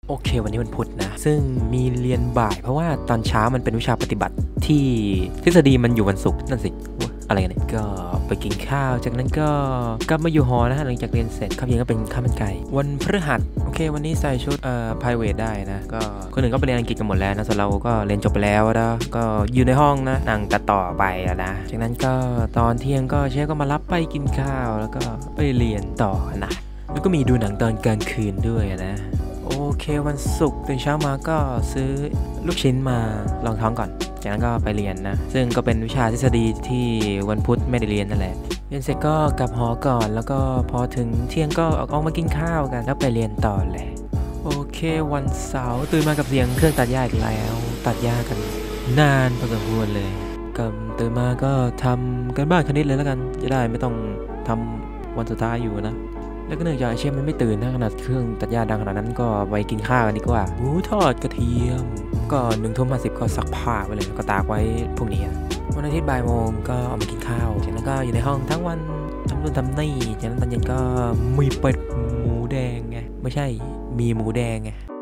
โอเควันนี้วันพุธนะซึ่งมีเรียนบ่ายเพราะว่าตอนเช้ามันเป็นวิชาปฏิบัติที่ทฤษฎีมันอยู่วันศุกร์นั่นสิอะไรกันเนี่ยก็ไปกินข้าวจากนั้นก็กลับมาอยู่หอนะหลังจากเรียนเสร็จข้าวเย็นก็เป็นข้าวมันไก่วันพฤหัสโอเควันนี้ใส่ชุดprivate ได้นะก็คนอื่นก็ไปเรียนอังกฤษกันหมดแล้วนะส่วนเราก็เรียนจบไปแล้วนะก็อยู่ในห้องนะนั่งตัดต่อไปนะจากนั้นก็ตอนเที่ยงก็เชฟก็มารับไปกินข้าวแล้วก็ไปเรียนต่อนะแล้วก็มีดูหนังตอนกลางคืนด้วยนะโอเควันศุกร์ตื่นเช้ามาก็ซื้อลูกชิ้นมาลองท้องก่อนจากนั้นก็ไปเรียนนะซึ่งก็เป็นวิชาทฤษฎีที่วันพุธไม่ได้เรียนนั่นแหละเรียนเสร็จก็กลับหอก่อนแล้วก็พอถึงเที่ยงก็ออกมากินข้าวกันแล้วไปเรียนต่อเลยโอเควันเสาร์ตื่นมากับเสียงเครื่องตัดหญ้าอีกแล้วตัดหญ้ากันนานพอสมควรเลยก็ตื่นมาก็ทำกันบ้านคณิตเลยแล้วกันจะได้ไม่ต้องทำวันสุดท้ายอยู่นะแล้วก็เนื่องจากไอเชฟมันไม่ตื่นนะขนาดเครื่องตัดหญ้าดังขนาดนั้นก็ไปกินข้าวกันดีกว่าหมูทอดกระเทียมก็1:50ก็ซักผ้าไปเลยแล้วก็ตากไว้พรุ่งนี้วันอาทิตย์บ่ายโมงก็ออกมากินข้าวจากนั้นก็อยู่ในห้องทั้งวันทำนู่นทำนี่จากนั้นตอนเย็นก็มีเป็ดหมูแดงไงไม่ใช่มีหมูแดงไง